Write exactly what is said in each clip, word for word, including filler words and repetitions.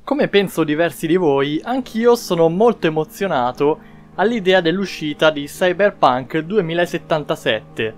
Come penso diversi di voi, anch'io sono molto emozionato all'idea dell'uscita di Cyberpunk duemilasettantasette.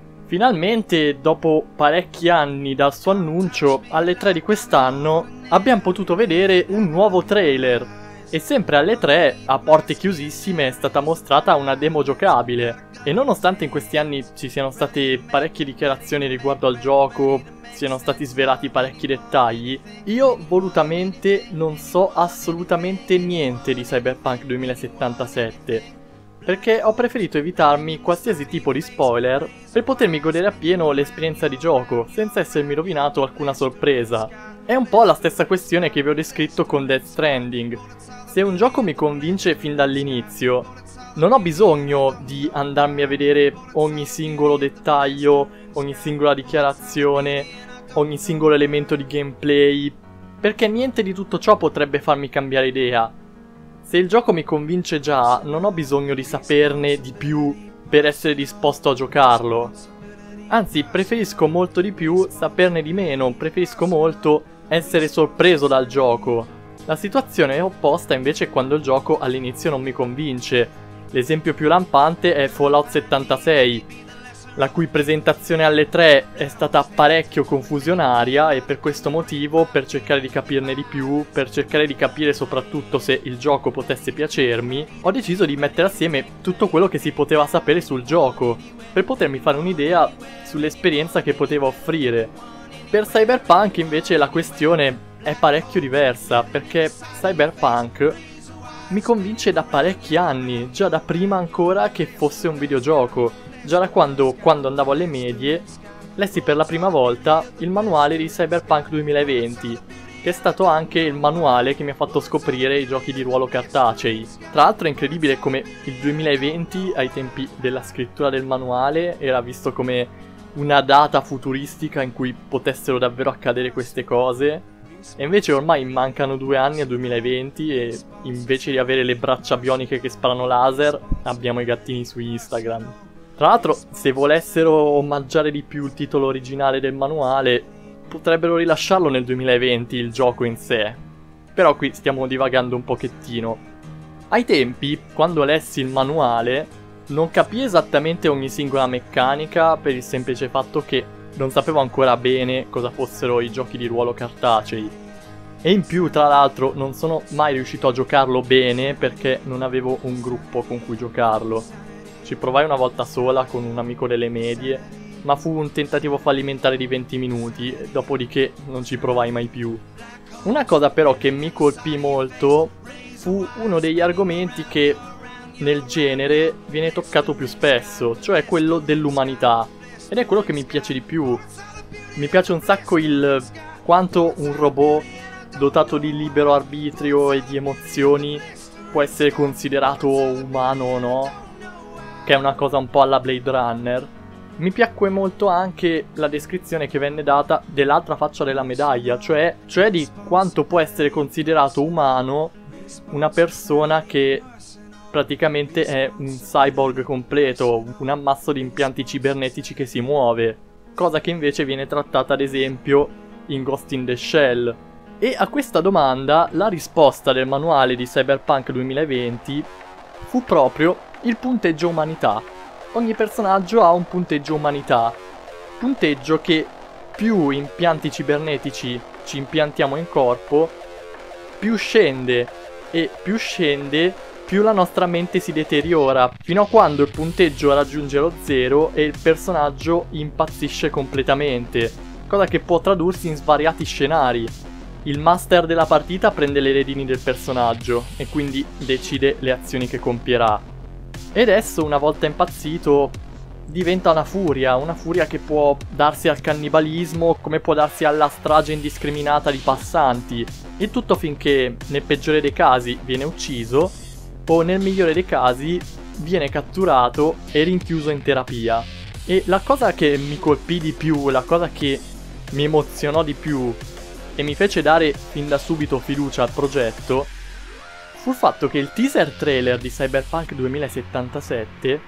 Finalmente, dopo parecchi anni dal suo annuncio, alle tre di quest'anno abbiamo potuto vedere un nuovo trailer. E sempre alle tre, a porte chiusissime, è stata mostrata una demo giocabile. E nonostante in questi anni ci siano state parecchie dichiarazioni riguardo al gioco, siano stati svelati parecchi dettagli, io volutamente non so assolutamente niente di Cyberpunk duemilasettantasette, perché ho preferito evitarmi qualsiasi tipo di spoiler per potermi godere appieno l'esperienza di gioco, senza essermi rovinato alcuna sorpresa. È un po' la stessa questione che vi ho descritto con Death Stranding. Se un gioco mi convince fin dall'inizio, non ho bisogno di andarmi a vedere ogni singolo dettaglio, ogni singola dichiarazione, ogni singolo elemento di gameplay, perché niente di tutto ciò potrebbe farmi cambiare idea. Se il gioco mi convince già, non ho bisogno di saperne di più per essere disposto a giocarlo. Anzi, preferisco molto di più saperne di meno, preferisco molto essere sorpreso dal gioco. La situazione è opposta invece quando il gioco all'inizio non mi convince. L'esempio più lampante è Fallout settantasei, la cui presentazione alle tre è stata parecchio confusionaria e per questo motivo, per cercare di capirne di più, per cercare di capire soprattutto se il gioco potesse piacermi, ho deciso di mettere assieme tutto quello che si poteva sapere sul gioco, per potermi fare un'idea sull'esperienza che poteva offrire. Per Cyberpunk invece la questione è parecchio diversa, perché Cyberpunk mi convince da parecchi anni, già da prima ancora che fosse un videogioco, già da quando, quando andavo alle medie, lessi per la prima volta il manuale di Cyberpunk duemilaventi, che è stato anche il manuale che mi ha fatto scoprire i giochi di ruolo cartacei. Tra l'altro è incredibile come il duemilaventi, ai tempi della scrittura del manuale, era visto come una data futuristica in cui potessero davvero accadere queste cose. E invece ormai mancano due anni al duemilaventi e invece di avere le braccia bioniche che sparano laser, abbiamo i gattini su Instagram. Tra l'altro, se volessero omaggiare di più il titolo originale del manuale, potrebbero rilasciarlo nel duemilaventi il gioco in sé. Però qui stiamo divagando un pochettino. Ai tempi, quando lessi il manuale, non capii esattamente ogni singola meccanica per il semplice fatto che non sapevo ancora bene cosa fossero i giochi di ruolo cartacei. E in più, tra l'altro, non sono mai riuscito a giocarlo bene perché non avevo un gruppo con cui giocarlo. Ci provai una volta sola con un amico delle medie, ma fu un tentativo fallimentare di venti minuti, dopodiché non ci provai mai più. Una cosa però che mi colpì molto fu uno degli argomenti che nel genere viene toccato più spesso, cioè quello dell'umanità. Ed è quello che mi piace di più. Mi piace un sacco il quanto un robot dotato di libero arbitrio e di emozioni può essere considerato umano o no, che è una cosa un po' alla Blade Runner. Mi piacque molto anche la descrizione che venne data dell'altra faccia della medaglia, cioè, cioè di quanto può essere considerato umano una persona che praticamente è un cyborg completo, un ammasso di impianti cibernetici che si muove, cosa che invece viene trattata ad esempio in Ghost in the Shell. E a questa domanda la risposta del manuale di Cyberpunk duemilaventi fu proprio il punteggio umanità. Ogni personaggio ha un punteggio umanità, punteggio che più impianti cibernetici ci impiantiamo in corpo, più scende e più scende più la nostra mente si deteriora, fino a quando il punteggio raggiunge lo zero e il personaggio impazzisce completamente, cosa che può tradursi in svariati scenari. Il master della partita prende le redini del personaggio e quindi decide le azioni che compierà. Ed esso, una volta impazzito, diventa una furia, una furia che può darsi al cannibalismo come può darsi alla strage indiscriminata di passanti, e tutto finché, nel peggiore dei casi, viene ucciso o nel migliore dei casi viene catturato e rinchiuso in terapia. E la cosa che mi colpì di più, la cosa che mi emozionò di più e mi fece dare fin da subito fiducia al progetto fu il fatto che il teaser trailer di Cyberpunk duemilasettantasette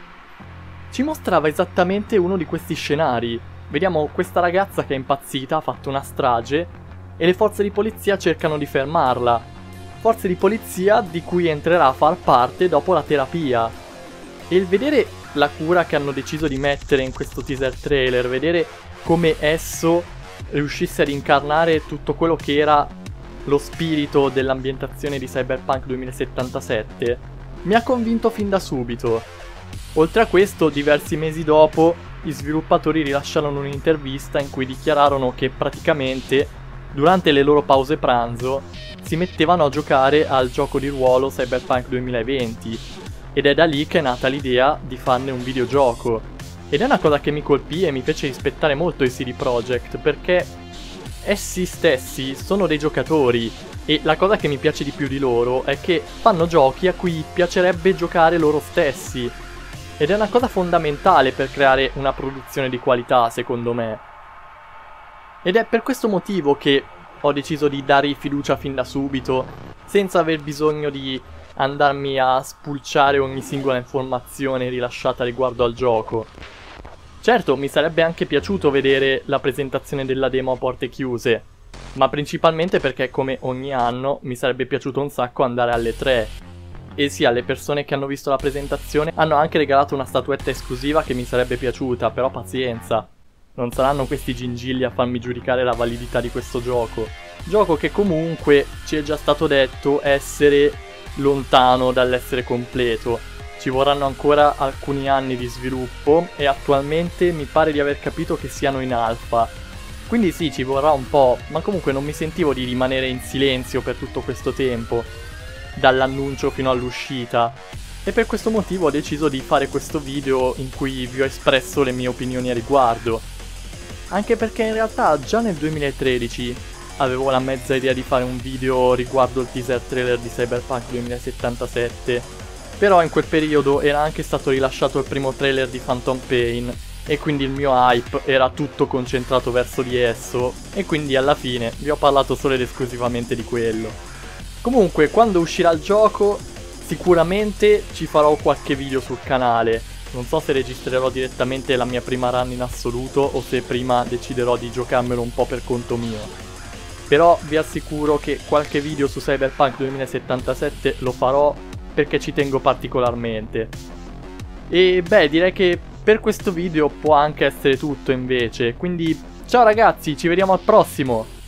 ci mostrava esattamente uno di questi scenari. Vediamo questa ragazza che è impazzita, ha fatto una strage e le forze di polizia cercano di fermarla. Forze di polizia di cui entrerà a far parte dopo la terapia. E il vedere la cura che hanno deciso di mettere in questo teaser trailer, vedere come esso riuscisse ad incarnare tutto quello che era lo spirito dell'ambientazione di Cyberpunk duemilasettantasette, mi ha convinto fin da subito. Oltre a questo, diversi mesi dopo, gli sviluppatori rilasciarono un'intervista in cui dichiararono che praticamente, durante le loro pause pranzo, si mettevano a giocare al gioco di ruolo Cyberpunk duemilaventi, ed è da lì che è nata l'idea di farne un videogioco. Ed è una cosa che mi colpì e mi fece rispettare molto i C D Projekt, perché essi stessi sono dei giocatori, e la cosa che mi piace di più di loro è che fanno giochi a cui piacerebbe giocare loro stessi. Ed è una cosa fondamentale per creare una produzione di qualità, secondo me. Ed è per questo motivo che ho deciso di dargli fiducia fin da subito, senza aver bisogno di andarmi a spulciare ogni singola informazione rilasciata riguardo al gioco. Certo, mi sarebbe anche piaciuto vedere la presentazione della demo a porte chiuse, ma principalmente perché, come ogni anno, mi sarebbe piaciuto un sacco andare alle tre. E sì, alle persone che hanno visto la presentazione hanno anche regalato una statuetta esclusiva che mi sarebbe piaciuta, però pazienza. Non saranno questi gingilli a farmi giudicare la validità di questo gioco. Gioco che comunque, ci è già stato detto, essere lontano dall'essere completo. Ci vorranno ancora alcuni anni di sviluppo e attualmente mi pare di aver capito che siano in alfa. Quindi sì, ci vorrà un po', ma comunque non mi sentivo di rimanere in silenzio per tutto questo tempo, dall'annuncio fino all'uscita. E per questo motivo ho deciso di fare questo video in cui vi ho espresso le mie opinioni a riguardo. Anche perché in realtà già nel duemilatredici avevo la mezza idea di fare un video riguardo il teaser trailer di Cyberpunk duemilasettantasette, però in quel periodo era anche stato rilasciato il primo trailer di Phantom Pain e quindi il mio hype era tutto concentrato verso di esso, e quindi alla fine vi ho parlato solo ed esclusivamente di quello. Comunque, quando uscirà il gioco sicuramente ci farò qualche video sul canale. Non so se registrerò direttamente la mia prima run in assoluto o se prima deciderò di giocarmelo un po' per conto mio. Però vi assicuro che qualche video su Cyberpunk duemilasettantasette lo farò perché ci tengo particolarmente. E beh, direi che per questo video può anche essere tutto invece. Quindi ciao ragazzi, ci vediamo al prossimo!